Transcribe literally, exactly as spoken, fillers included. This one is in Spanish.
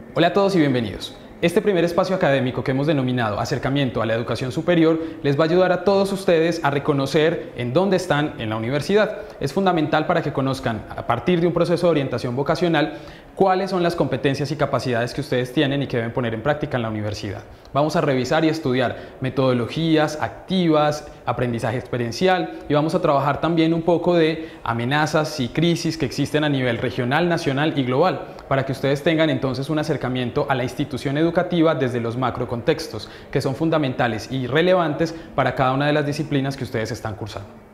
Hola a todos y bienvenidos. Este primer espacio académico que hemos denominado Acercamiento a la Educación Superior les va a ayudar a todos ustedes a reconocer en dónde están en la universidad. Es fundamental para que conozcan, a partir de un proceso de orientación vocacional, cuáles son las competencias y capacidades que ustedes tienen y que deben poner en práctica en la universidad. Vamos a revisar y estudiar metodologías activas, aprendizaje experiencial y vamos a trabajar también un poco de amenazas y crisis que existen a nivel regional, nacional y global, para que ustedes tengan entonces un acercamiento a la institución educativa desde los macrocontextos, que son fundamentales y relevantes para cada una de las disciplinas que ustedes están cursando.